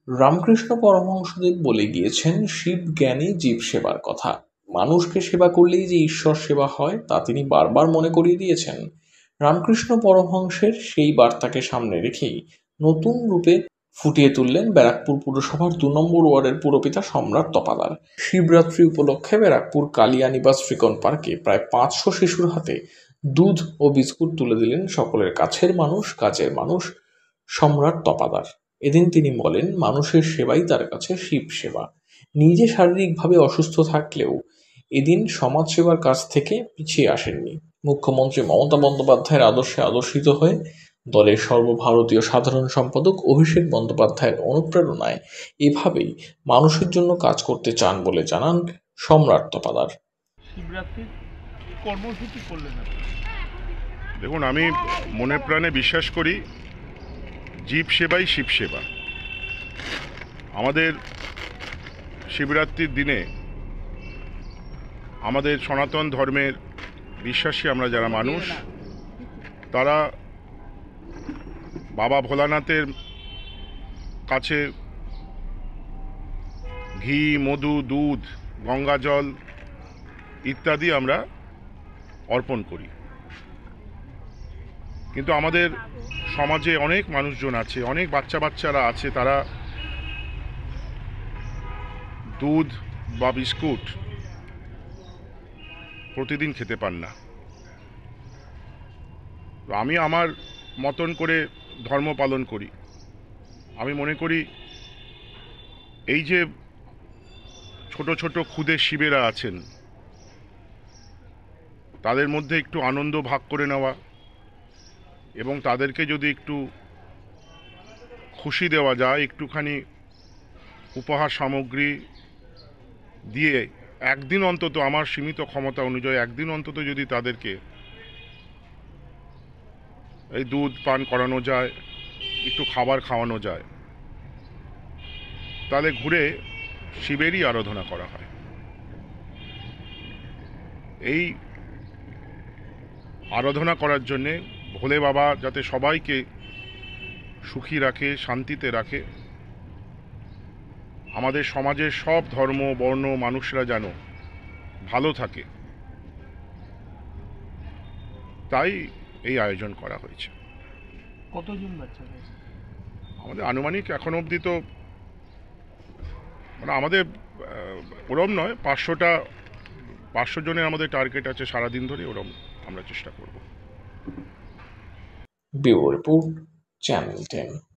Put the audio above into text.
রামকৃষ্ণ পরমহংসদেব বলে গিয়েছেন শিব জ্ঞানী জীব সেবার কথা। মানুষকে সেবা করলেই যে ঈশ্বর সেবা হয় তা তিনি বারবার মনে করিয়ে দিয়েছেন। রামকৃষ্ণ পরমহংসের সেই বার্তাকে সামনে রেখেই নতুন রূপে ফুটিয়ে তুললেন ব্যারাকপুর পুরসভার ২ নম্বর ওয়ার্ডের পুরপিতা সম্রাট তপাদার। শিবরাত্রি উপলক্ষে ব্যারাকপুর কালিয়ানিবাস ফ্রিকন পার্কে প্রায় ৫০০ শিশুর হাতে দুধ ও বিস্কুট তুলে দিলেন সকলের কাছের মানুষ, কাজের মানুষ সম্রাট তপাদার। এদিন তিনি বলেন, মানুষের সেবাই তার কাছে শিব সেবা। নিজে শারীরিকভাবে অসুস্থ থাকলেও এদিন সমাজসেবার কাজ থেকে পিছিয়ে আসেননি। মুখ্যমন্ত্রী মমতা বন্দ্যোপাধ্যায়ের আদর্শে আদর্শিত হয়ে দলের সর্বভারতীয় সাধারণ সম্পাদক অভিষেক বন্দ্যোপাধ্যায়ের অনুপ্রেরণায় এভাবেই মানুষের জন্য কাজ করতে চান বলে জানান সম্রাট তপাদার। শিবরাত্রির কর্মসূচি করলেন আপনি? দেখুন, আমি মনে প্রাণে বিশ্বাস করি জীব সেবাই শিব সেবা। আমাদের শিবরাত্রির দিনে আমাদের সনাতন ধর্মের বিশ্বাসী আমরা যারা মানুষ, তারা বাবা ভোলানাথের কাছে ঘি, মধু, দুধ, গঙ্গা জল ইত্যাদি আমরা অর্পণ করি। কিন্তু আমাদের সমাজে অনেক মানুষজন আছে, অনেক বাচ্চারা আছে, তারা দুধ বা বিস্কুট প্রতিদিন খেতে পান না। আমি আমার মতন করে ধর্ম পালন করি। আমি মনে করি এই যে ছোট ছোট ক্ষুদে শিবেরা আছেন, তাদের মধ্যে একটু আনন্দ ভাগ করে নেওয়া এবং তাদেরকে যদি একটু খুশি দেওয়া যায়, একটুখানি উপহার সামগ্রী দিয়ে একদিন অন্তত, আমার সীমিত ক্ষমতা অনুযায়ী একদিন অন্তত যদি তাদেরকে এই দুধ পান করানো যায়, একটু খাবার খাওয়ানো যায়, তাহলে ঘুরে শিবেরই আরাধনা করা হয়। এই আরাধনা করার জন্যে ভোলে বাবা যাতে সবাইকে সুখী রাখে, শান্তিতে রাখে, আমাদের সমাজের সব ধর্ম বর্ণ মানুষরা যেন ভালো থাকে, তাই এই আয়োজন করা হয়েছে। কতজন বাচ্চা হয়েছে? আমাদের আনুমানিক এখনো অবধি তো মানে আমাদের ওরম নয়, 500 জনের আমাদের টার্গেট আছে সারাদিন ধরে, ওরম আমরা চেষ্টা করব। Bureau report, channel 10।